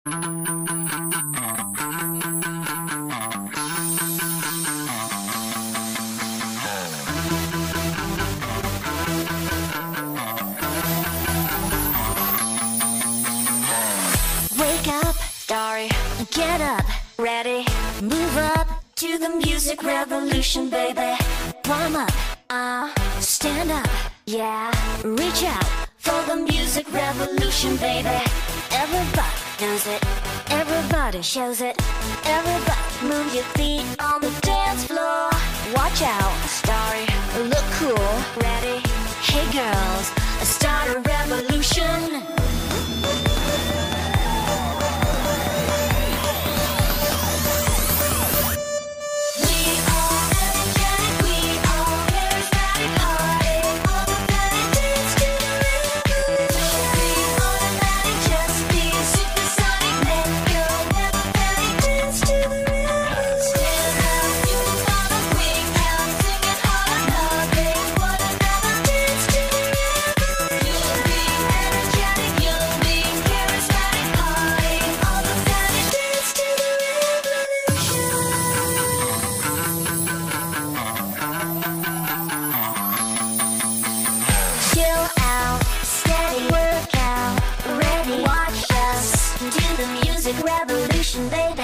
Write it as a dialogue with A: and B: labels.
A: Wake up, starry, get up, ready, move up to the music revolution, baby. Warm up, stand up, yeah, reach out for the music revolution, baby. Everybody knows it, everybody shows it, everybody move your feet on the dance floor. Watch out, starry, look cool, ready, hey girls, start a revolution. Revolution, baby.